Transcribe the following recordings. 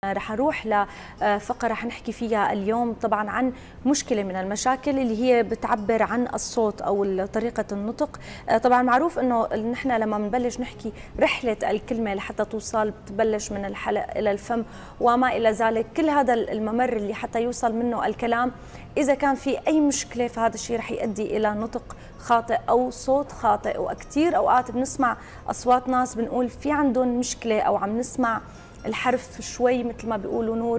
رح نروح لفقرة رح نحكي فيها اليوم طبعا عن مشكلة من المشاكل اللي هي بتعبر عن الصوت أو طريقة النطق. طبعا معروف أنه نحن لما بنبلش نحكي رحلة الكلمة لحتى توصل بتبلش من الحلق إلى الفم وما إلى ذلك، كل هذا الممر اللي حتى يوصل منه الكلام إذا كان في أي مشكلة فهذا الشيء رح يؤدي إلى نطق خاطئ أو صوت خاطئ. وكثير أوقات بنسمع أصوات ناس بنقول في عندهم مشكلة أو عم نسمع الحرف شوي مثل ما بيقولوا نور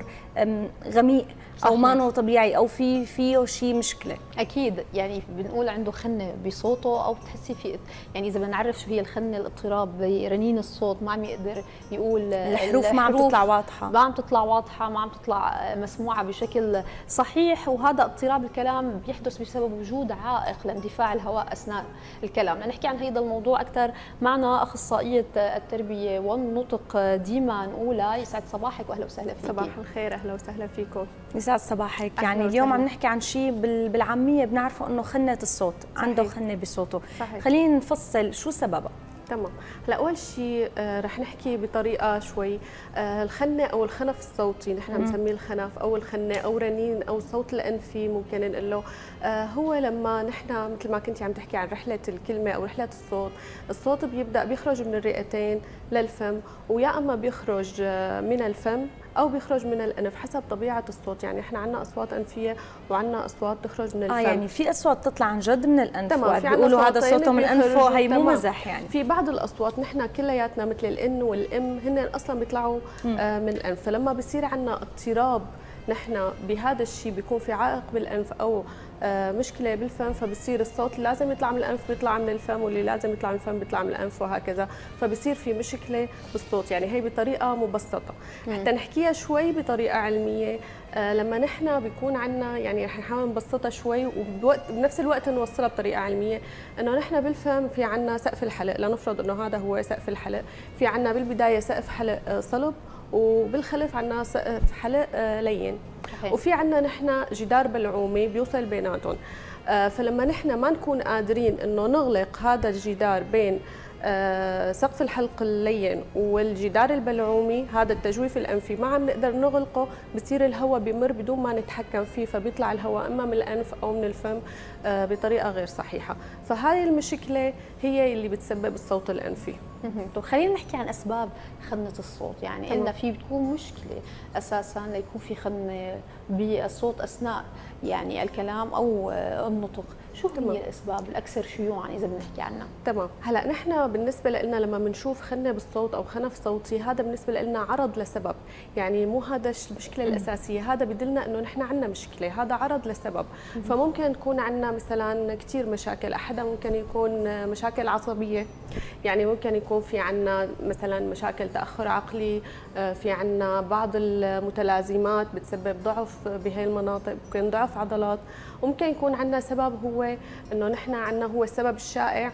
غميق او ما طبيعي او فيه شيء مشكله. اكيد يعني بنقول عنده خنه بصوته او بتحسي في يعني اذا بنعرف شو هي الخنه الاضطراب برنين الصوت، ما عم يقدر يقول الحروف ما عم تطلع واضحه، ما عم تطلع واضحه، ما عم تطلع مسموعه بشكل صحيح. وهذا اضطراب الكلام بيحدث بسبب وجود عائق لاندفاع الهواء اثناء الكلام. لنحكي عن هذا الموضوع اكثر معنا اخصائيه التربيه والنطق ديما نقولة. يسعد صباحك واهلا وسهلا فيك. صباح الخير، اهلا وسهلا فيكم. يسعد صباحك. يعني اليوم عم نحكي عن شيء بالعاميه بنعرفه انه خنه الصوت، صحيح. عنده خنه بصوته، صحيح. خلينا نفصل شو سببها. تمام. هلا اول شيء رح نحكي بطريقه شوي الخنه او الخنف الصوتي، نحن بنسميه الخنف او الخنه او رنين او الصوت الانفي ممكن نقول له. هو لما نحن مثل ما كنتي عم تحكي عن رحله الكلمه او رحله الصوت بيخرج من الرئتين للفم، ويا اما بيخرج من الفم او بيخرج من الانف حسب طبيعه الصوت. يعني احنا عندنا اصوات انفيه وعندنا اصوات تخرج من الفم. يعني في اصوات تطلع عن جد من الانف، بيقولوا هذا صوته من انفه، هي مو مزح. يعني في بعض الاصوات نحن كلياتنا مثل الان والام هن اصلا بيطلعوا من الانف، فلما بصير عندنا اضطراب نحن بهذا الشيء بيكون في عائق بالانف او مشكله بالفم، فبصير الصوت اللي لازم يطلع من الانف بيطلع من الفم، واللي لازم يطلع من الفم بيطلع من الانف، وهكذا. فبصير في مشكله بالصوت. يعني هي بطريقه مبسطه. حتى نحكيها شوي بطريقه علميه، لما نحن بيكون عندنا يعني رح نحاول نبسطها شوي وبنفس الوقت نوصلها بطريقه علميه، انه نحن بالفم في عندنا سقف الحلق، لنفرض انه هذا هو سقف الحلق، في عندنا بالبدايه سقف حلق صلب، وبالخلف عندنا سقف حلق لين، وفي عندنا نحن جدار بلعومي بيوصل بيناتهم. فلما نحن ما نكون قادرين انه نغلق هذا الجدار بين سقف الحلق اللين والجدار البلعومي، هذا التجويف الانفي ما عم نقدر نغلقه، بصير الهواء بمر بدون ما نتحكم فيه، فبيطلع الهواء اما من الانف او من الفم بطريقه غير صحيحه. فهاي المشكله هي اللي بتسبب الصوت الانفي. طيب خلينا نحكي عن اسباب خنه الصوت. يعني قلنا في بتكون مشكله اساسا ليكون في خنه بالصوت اثناء يعني الكلام او النطق، شو هي الاسباب الاكثر شيوعا اذا بنحكي عنها؟ تمام. هلا نحن بالنسبه لنا لما بنشوف خنه بالصوت او خنف صوتي، هذا بالنسبه لنا عرض لسبب، يعني مو هذا المشكله الاساسيه، هذا بدلنا انه نحن عندنا مشكله، هذا عرض لسبب. فممكن تكون عندنا مثلا كثير مشاكل، احدها ممكن يكون مشاكل عصبيه، يعني ممكن يكون في عندنا مثلا مشاكل تاخر عقلي، في عندنا بعض المتلازمات بتسبب ضعف بهي المناطق، ممكن ضعف عضلات، وممكن يكون عندنا سبب هو انه نحن عندنا هو السبب الشائع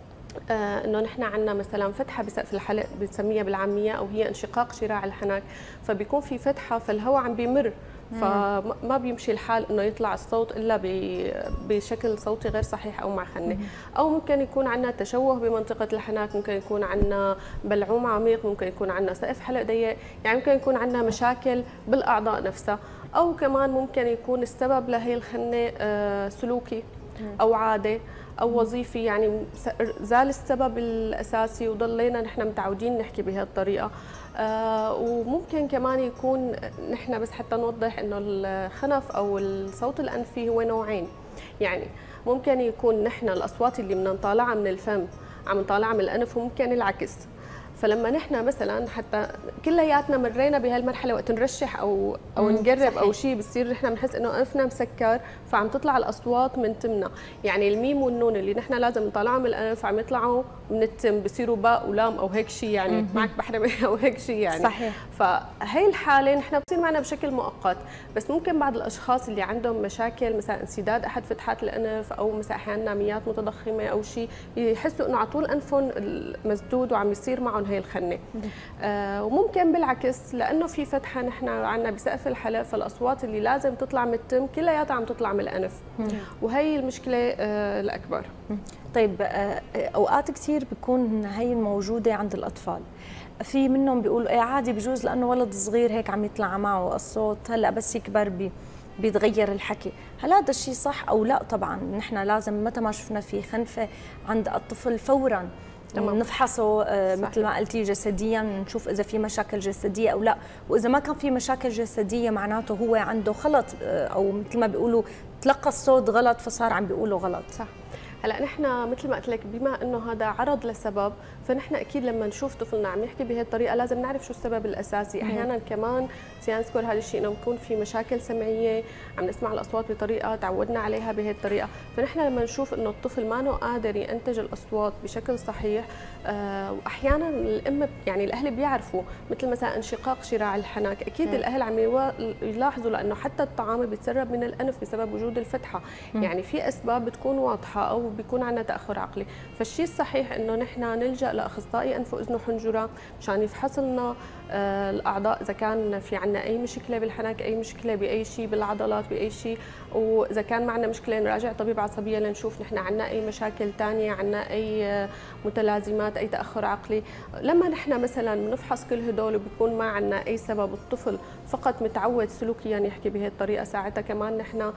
انه نحن عندنا مثلا فتحه بسقف الحلق بنسميها بالعاميه، او هي انشقاق شراع الحنك، فبيكون في فتحه فالهواء عم بيمر، فما بيمشي الحال انه يطلع الصوت الا بشكل صوتي غير صحيح او مع خنه. او ممكن يكون عندنا تشوه بمنطقه الحنك، ممكن يكون عندنا بلعوم عميق، ممكن يكون عندنا سقف حلق ضيق، يعني ممكن يكون عندنا مشاكل بالاعضاء نفسها. او كمان ممكن يكون السبب لهي الخنه سلوكي او عاده او وظيفي، يعني زال السبب الاساسي وضلينا نحن متعودين نحكي بهالطريقه. وممكن كمان يكون نحن بس حتى نوضح انه الخنف او الصوت الانفي هو نوعين، يعني ممكن يكون نحن الاصوات اللي بدنا نطالعها من الفم عم نطالعها من الانف، وممكن العكس. فلما نحن مثلا حتى كلياتنا مرينا بهالمرحله وقت نرشح او نقرب، صحيح. او شيء بصير نحن بنحس انه انفنا مسكر، فعم تطلع الاصوات من تمنا، يعني الميم والنون اللي نحن لازم نطلعهم من الانف عم يطلعوا من التم، بصيروا باء ولام او هيك شيء، يعني معك بحرمه او هيك شيء يعني، صحيح. فهي الحاله نحن بتصير معنا بشكل مؤقت، بس ممكن بعض الاشخاص اللي عندهم مشاكل مثلا انسداد احد فتحات الانف، او مثلا احيانا ناميات متضخمه او شيء، يحسوا انه على طول انفهم مسدود وعم يصير معهم هي الخنه. وممكن بالعكس لانه في فتحه نحن عندنا بسقف الحلق، فالاصوات اللي لازم تطلع من التم كلياتها عم تطلع من الانف، وهي المشكله الاكبر. طيب اوقات كثير بيكون هي موجوده عند الاطفال، في منهم بيقولوا ايه عادي بجوز لانه ولد صغير هيك عم يطلع معه الصوت، هلا بس يكبر بيتغير الحكي، هل هذا الشيء صح او لا؟ طبعا نحن لازم متى ما شفنا في خنفه عند الطفل فورا نفحصه مثل ما قلتي جسديا، نشوف اذا في مشاكل جسديه او لا، واذا ما كان في مشاكل جسديه معناته هو عنده خلط، او مثل ما بيقولوا تلقى الصوت غلط فصار عم بيقوله غلط. صح. هلا نحن مثل ما قلت لك بما انه هذا عرض لسبب، فنحن اكيد لما نشوف طفلنا عم يحكي بهي الطريقه لازم نعرف شو السبب الاساسي. احيانا كمان فينا نذكر هذا الشيء انه بيكون في مشاكل سمعيه، عم نسمع الاصوات بطريقه تعودنا عليها بهي الطريقه، فنحن لما نشوف انه الطفل ما قادر ينتج الاصوات بشكل صحيح، واحيانا الام يعني الاهل بيعرفوا مثل مثلا انشقاق شراع الحنك، اكيد الاهل عم يلاحظوا لانه حتى الطعام بيتسرب من الانف بسبب وجود الفتحه، يعني في اسباب بتكون واضحه او بيكون عندنا تاخر عقلي، فالشيء الصحيح انه نحن نلجا لاخصائي انف واذن وحنجره مشان يفحص لنا الاعضاء اذا كان في عندنا اي مشكله بالحنك، اي مشكله باي شيء بالعضلات باي شيء، واذا كان معنا مشكله نراجع طبيب عصبيه لنشوف نحن عندنا اي مشاكل ثانيه، عندنا اي متلازمات، اي تاخر عقلي. لما نحن مثلا بنفحص كل هدول وبيكون ما عندنا اي سبب، الطفل فقط متعود سلوكيا يحكي بهي الطريقه، ساعتها كمان نحن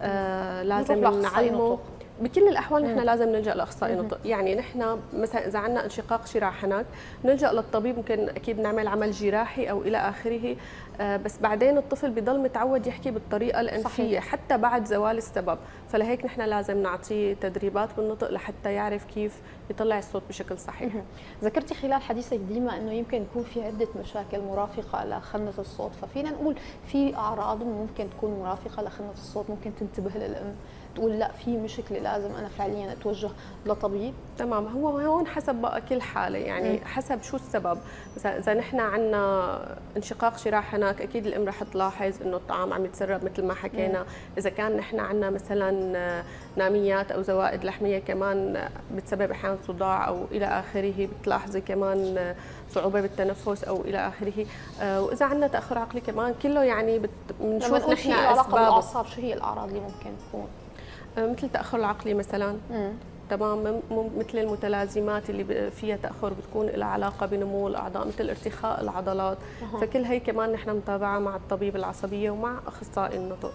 لازم نعلمه. بكل الاحوال نحن لازم نلجا لاخصائي نطق، يعني نحن مثلا اذا عندنا انشقاق شراع حنك نلجا للطبيب، ممكن اكيد نعمل عمل جراحي او الى اخره، بس بعدين الطفل بضل متعود يحكي بالطريقه الانفيه صحيح. حتى بعد زوال السبب، فلهيك نحن لازم نعطيه تدريبات بالنطق لحتى يعرف كيف يطلع الصوت بشكل صحيح. ذكرتي خلال حديثك ديما انه يمكن يكون في عده مشاكل مرافقه لخنه الصوت، ففينا نقول في اعراض ممكن تكون مرافقه لخنه الصوت ممكن تنتبه للام تقول لا في مشكله لازم انا فعليا اتوجه لطبيب؟ تمام، هو هون حسب بقى كل حاله، يعني حسب شو السبب. مثلا اذا نحن عندنا انشقاق شراع حنك اكيد الام رح تلاحظ انه الطعام عم يتسرب مثل ما حكينا، اذا كان نحن عندنا مثلا ناميات او زوائد لحميه كمان بتسبب احيانا صداع او الى اخره، بتلاحظي كمان صعوبه بالتنفس او الى اخره، واذا عندنا تاخر عقلي كمان كله يعني بنشوف نحن اسباب بالاعصاب. شو هي الاعراض اللي ممكن تكون؟ مثل التاخر العقلي مثلا، تمام، مثل المتلازمات اللي فيها تاخر بتكون لها علاقه بنمو الاعضاء مثل ارتخاء العضلات، فكل هي كمان نحن متابعه مع الطبيب العصبيه ومع اخصائي النطق.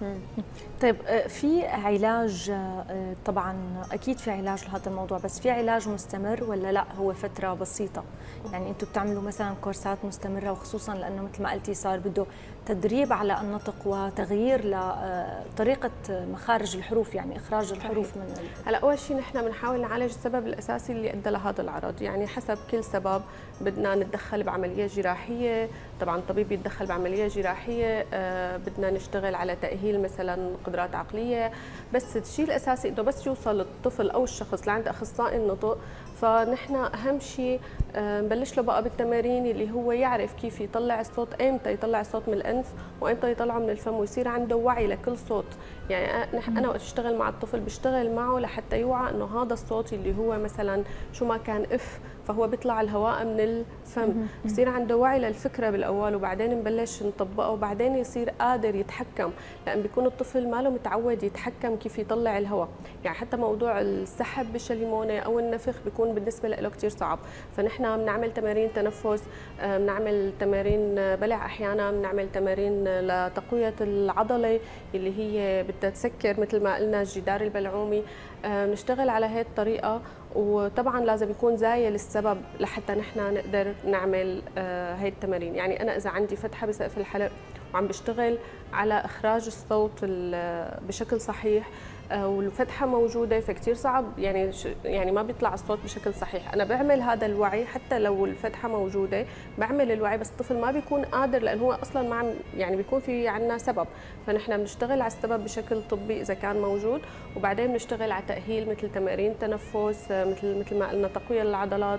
طيب في علاج؟ طبعا اكيد في علاج لهذا الموضوع، بس في علاج مستمر ولا لا هو فتره بسيطه؟ يعني انتم بتعملوا مثلا كورسات مستمره، وخصوصا لانه مثل ما قلتي صار بده تدريب على النطق وتغيير لطريقه مخارج الحروف، يعني اخراج الحروف من هلا اول شيء نحن بنحاول نعالج السبب الاساسي اللي ادى لهذا العرض، يعني حسب كل سبب بدنا نتدخل بعمليه جراحيه، طبعا الطبيب يتدخل بعمليه جراحيه، بدنا نشتغل على تاهيل مثلا قدرات عقليه، بس الشيء الاساسي انه بس يوصل الطفل او الشخص لعند اخصائي النطق، فنحن اهم شيء نبلش له بقى بالتمارين اللي هو يعرف كيف يطلع الصوت، ايمتى يطلع الصوت من الانف وايمتى يطلعه من الفم، ويصير عنده وعي لكل صوت. يعني انا وقت اشتغل مع الطفل بشتغل معه لحتى يوعى انه هذا الصوت اللي هو مثلا شو ما كان اف، فهو بيطلع الهواء من الفم، يصير عنده وعي للفكره بالاول، وبعدين نبلش نطبقه، وبعدين يصير قادر يتحكم، لان بيكون الطفل ما له متعود يتحكم كيف يطلع الهواء، يعني حتى موضوع السحب بالشليمونه او النفخ بيكون بالنسبه له كثير صعب، فنحن بنعمل تمارين تنفس، بنعمل تمارين بلع، احيانا بنعمل تمارين لتقويه العضله اللي هي بدها تسكر مثل ما قلنا الجدار البلعومي، بنشتغل على هي الطريقه، وطبعا لازم يكون زايل السبب لحتى نحن نقدر نعمل هي التمارين. يعني انا اذا عندي فتحه بسقف الحلق وعم بشتغل على اخراج الصوت بشكل صحيح والفتحه موجوده، فكتير صعب يعني ما بيطلع الصوت بشكل صحيح. انا بعمل هذا الوعي حتى لو الفتحه موجوده، بعمل الوعي، بس الطفل ما بيكون قادر لانه هو اصلا ما يعني بيكون في عندنا سبب، فنحن بنشتغل على السبب بشكل طبي اذا كان موجود، وبعدين بنشتغل على تاهيل مثل تمارين تنفس، مثل ما قلنا تقويه للعضلات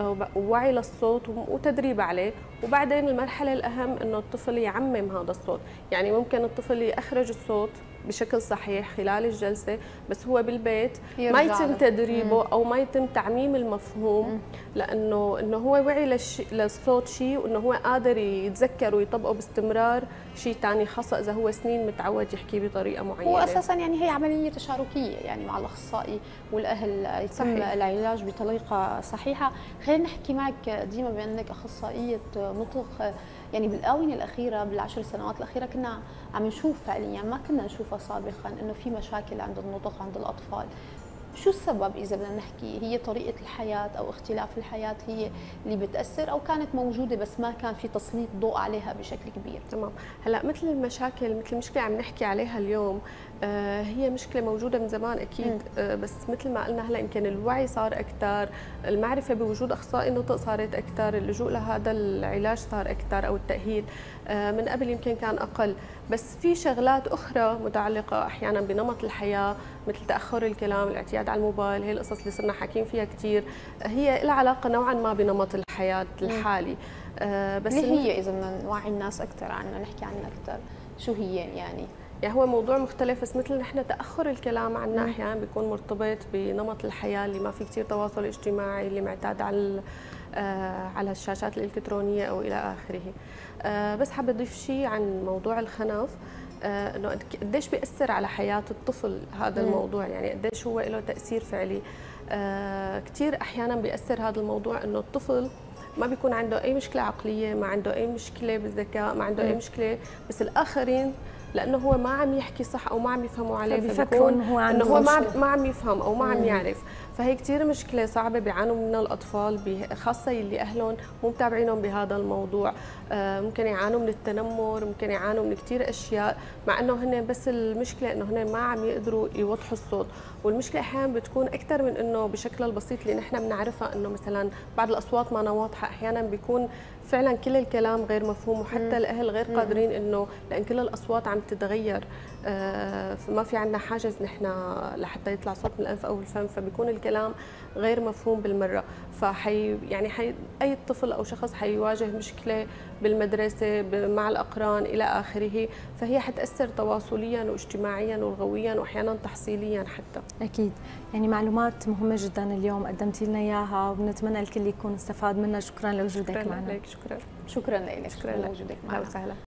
ووعي للصوت وتدريب عليه، وبعدين المرحله الاهم انه الطفل يعمم هذا الصوت، يعني ممكن الطفل يخرج الصوت بشكل صحيح خلال الجلسه، بس هو بالبيت ما يرجع يتم له. تدريبه او ما يتم تعميم المفهوم، لانه هو وعي للصوت شيء، وانه هو قادر يتذكر ويطبقه باستمرار شيء ثاني، خاصه اذا هو سنين متعود يحكي بطريقه معينه. هو اساسا يعني هي عمليه تشاركيه يعني مع الاخصائي والاهل، يتم صحيح. العلاج بطريقه صحيحه. خلينا نحكي معك ديما بانك اخصائيه نطق، يعني بالاونه الاخيره بالعشر سنوات الاخيره كنا عم نشوف فعليا ما كنا نشوفها سابقا انه في مشاكل عند النطق عند الاطفال. شو السبب اذا بدنا نحكي؟ هي طريقه الحياه او اختلاف الحياه هي اللي بتاثر، او كانت موجوده بس ما كان في تسليط ضوء عليها بشكل كبير؟ تمام. هلا مثل المشاكل، مثل المشكله عم نحكي عليها اليوم، هي مشكله موجوده من زمان اكيد، بس مثل ما قلنا هلا يمكن الوعي صار اكثر، المعرفه بوجود اخصائي نطق صارت اكثر، اللجوء لهذا العلاج صار اكثر او التاهيل، من قبل يمكن كان اقل، بس في شغلات اخرى متعلقه احيانا بنمط الحياه مثل تاخر الكلام، الاعتياد على الموبايل، هي القصص اللي صرنا حاكيين فيها كثير، هي لها علاقه نوعا ما بنمط الحياه الحالي. بس اللي هي اذا بدنا نوعي الناس اكثر عنها، نحكي عنها اكثر، شو هي يعني هو موضوع مختلف، بس مثل نحن تاخر الكلام عنا احيانا بيكون مرتبط بنمط الحياه اللي ما في كثير تواصل اجتماعي، اللي معتاد على الشاشات الالكترونيه او الى اخره. بس حابه اضيف شيء عن موضوع الخنف، انه قديش بياثر على حياه الطفل هذا الموضوع، يعني قديش هو له تاثير فعلي. كثير احيانا بياثر هذا الموضوع انه الطفل ما بيكون عنده اي مشكله عقليه، ما عنده اي مشكله بالذكاء، ما عنده اي مشكله، بس الاخرين لانه هو ما عم يحكي صح او ما عم يفهموا عليه، فبيفكروا انه هو ما عم يفهم او ما عم يعرف، فهي كثير مشكله صعبه بيعانوا منها الاطفال، خاصه اللي اهلهم مو متابعينهم بهذا الموضوع. ممكن يعانوا من التنمر، ممكن يعانوا من كثير اشياء، مع انه هن بس المشكله انه هن ما عم يقدروا يوضحوا الصوت، والمشكله احيانا بتكون اكثر من انه بشكل البسيط اللي نحن بنعرفها، انه مثلا بعض الاصوات ما واضحه، احيانا بيكون فعلا كل الكلام غير مفهوم، وحتى الاهل غير قادرين انه لان كل الاصوات عم تتغير، فما في عندنا حاجز نحن لحتى يطلع صوت من الانف او الفم، فبيكون الكلام غير مفهوم بالمره، اي طفل او شخص حيواجه مشكله بالمدرسه مع الاقران الى اخره، فهي حتاثر تواصليا واجتماعيا ولغويا واحيانا تحصيليا حتى. اكيد، يعني معلومات مهمه جدا اليوم قدمتي لنا اياها، وبنتمنى الكل يكون استفاد منها. شكرا لوجودك معنا. شكرا لك، شكرا لوجودك معنا. اهلا وسهلا.